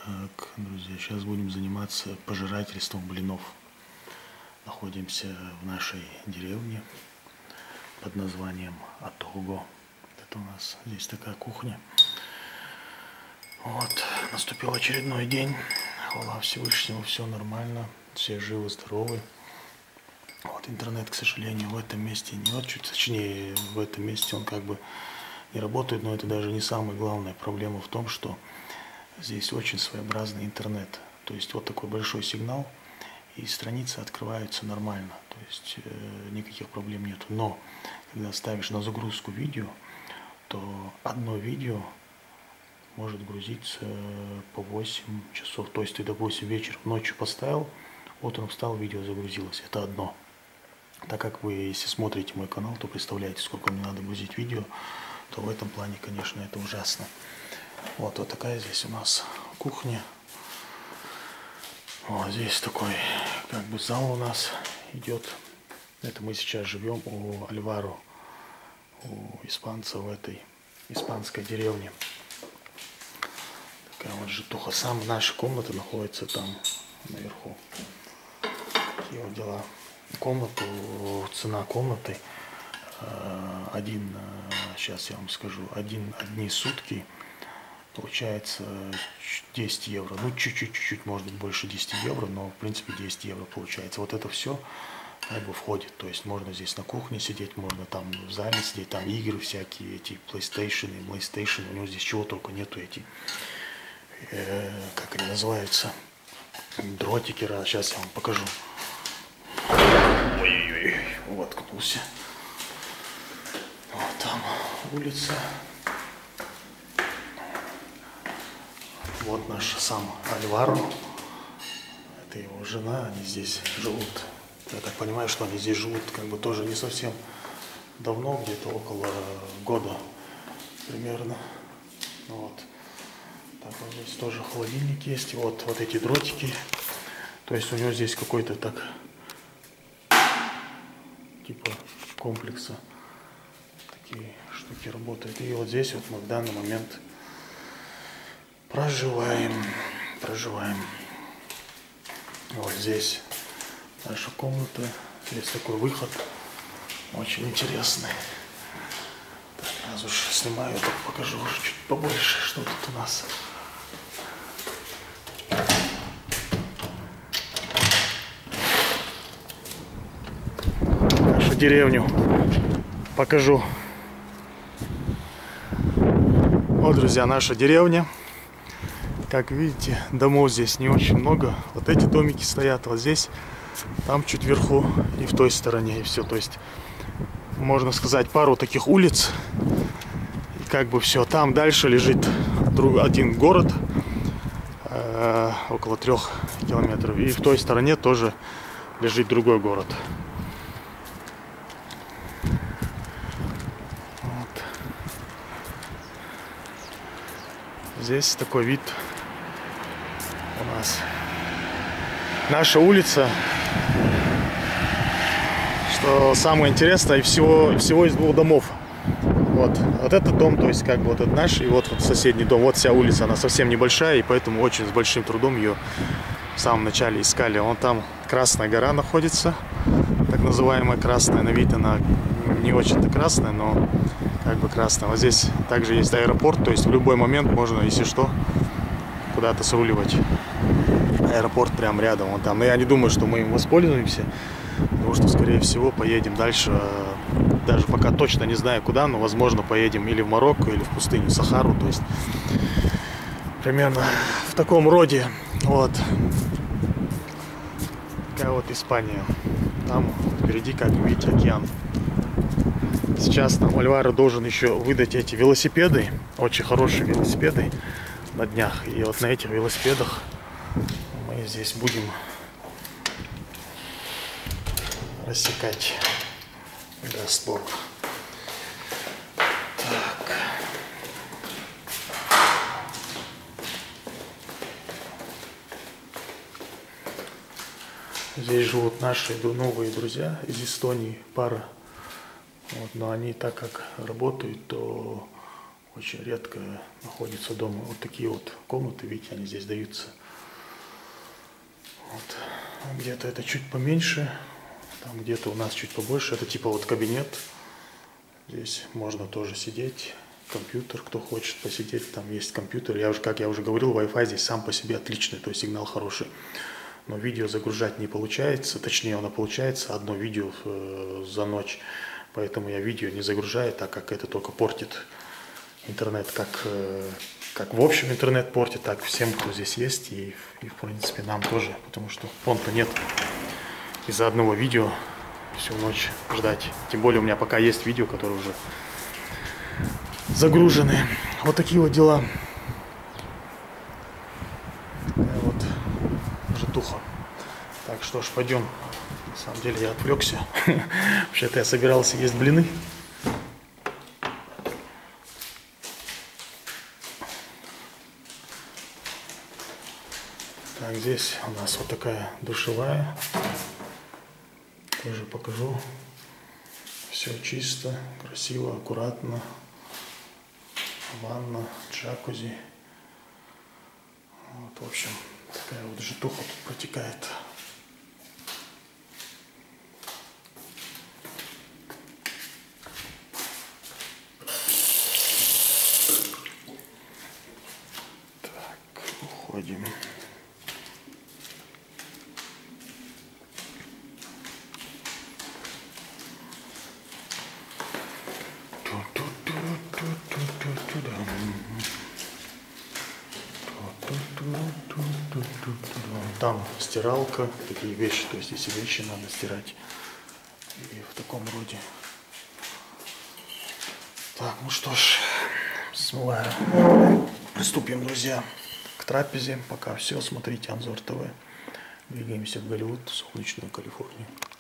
Так, друзья, сейчас будем заниматься пожирательством блинов. Находимся в нашей деревне под названием Атого. Это у нас здесь такая кухня. Вот, наступил очередной день. Хвала Всевышнему, все нормально, все живы, здоровы. Вот, интернет, к сожалению, в этом месте не очень, точнее, в этом месте он как бы не работает, но это даже не самая главная проблема в том, что здесь очень своеобразный интернет. То есть вот такой большой сигнал, и страницы открываются нормально. То есть никаких проблем нет. Но когда ставишь на загрузку видео, то одно видео может грузиться по 8 часов. То есть ты, допустим, вечером, ночью поставил, утром встал, видео загрузилось. Это одно. Так как вы, если смотрите мой канал, то представляете, сколько мне надо грузить видео, то в этом плане, конечно, это ужасно. Вот такая здесь у нас кухня. Вот здесь такой как бы зал у нас идет. Это мы сейчас живем у Альваро, у испанца в этой испанской деревне. Такая вот житуха. Сам наша комната находится там наверху. Такие вот дела. Цена комнаты сейчас я вам скажу, одни сутки получается 10 евро. Ну, чуть-чуть, может быть, больше 10 евро, но, в принципе, 10 евро получается. Вот это все как бы входит. То есть можно здесь на кухне сидеть, можно там в зале сидеть, там игры всякие, эти PlayStation, у него здесь чего только нету, эти, как они называются, дротики. Сейчас я вам покажу. Ой-ой-ой, воткнулся. Вот там улица. Вот наш сам Альваро. Это его жена, они здесь живут. Я так понимаю, что они здесь живут как бы тоже не совсем давно, где-то около года примерно. Вот. Так, вот здесь тоже холодильник есть. Вот эти дротики. То есть у него здесь какой-то так типа комплекса такие штуки работают. И вот здесь вот мы в данный момент проживаем. Вот здесь наша комната. Здесь такой выход. Очень интересный. Так, раз уж снимаю, так покажу уже чуть побольше, что тут у нас. Нашу деревню покажу. Вот, друзья, наша деревня. Как видите, домов здесь не очень много. Вот эти домики стоят вот здесь, там чуть вверху и в той стороне, и все. То есть, можно сказать, пару таких улиц. И как бы все. Там дальше лежит один город, около 3 километров. И в той стороне тоже лежит другой город. Вот. Здесь такой вид. У нас наша улица, что самое интересное, всего из 2 домов. Вот этот дом, то есть как бы вот этот наш, и вот соседний дом. Вот вся улица, она совсем небольшая, и поэтому очень с большим трудом ее в самом начале искали. Вон там Красная гора находится, так называемая Красная. На вид она не очень-то красная, но как бы красная. Вот здесь также есть аэропорт, то есть в любой момент можно, если что, куда-то сруливать. Аэропорт прям рядом, вон там. Но я не думаю, что мы им воспользуемся, потому что, скорее всего, поедем дальше. Даже пока точно не знаю куда, но, возможно, поедем или в Марокко, или в пустыню Сахару. То есть примерно в таком роде. Вот. Такая вот Испания. Там впереди, как видите, океан. Сейчас нам Альваро должен еще выдать эти велосипеды. Очень хорошие велосипеды на днях. И вот на этих велосипедах мы здесь будем рассекать, даст Бог. Так. Здесь живут наши новые друзья из Эстонии, пара. Вот, но они, так как работают, то очень редко находится дома. Вот такие вот комнаты, видите, они здесь даются. Вот. Где-то это чуть поменьше, там где-то у нас чуть побольше. Это типа вот кабинет. Здесь можно тоже сидеть. Компьютер, кто хочет посидеть, там есть компьютер. Как я уже говорил, Wi-Fi здесь сам по себе отличный, то есть сигнал хороший. Но видео загружать не получается, точнее оно получается одно видео за ночь. Поэтому я видео не загружаю, так как это только портит интернет, как в общем интернет портит, так всем, кто здесь есть, и в принципе нам тоже, потому что фонта нет из-за одного видео всю ночь ждать. Тем более у меня пока есть видео, которые уже загружены. Вот такие вот дела. Такая вот житуха. Так, что ж, пойдем. На самом деле я отвлекся. Вообще-то я собирался есть блины. Так, здесь у нас вот такая душевая. Тоже покажу. Все чисто, красиво, аккуратно. Ванна, джакузи. Вот, в общем, такая вот житуха тут протекает. Так, уходим. Там стиралка, такие вещи, то есть если вещи надо стирать. И в таком роде. Так, ну что ж, смываю. Приступим, друзья, к трапезе. Пока все, смотрите Анзор ТВ. Двигаемся в Голливуд, в солнечную Калифорнию.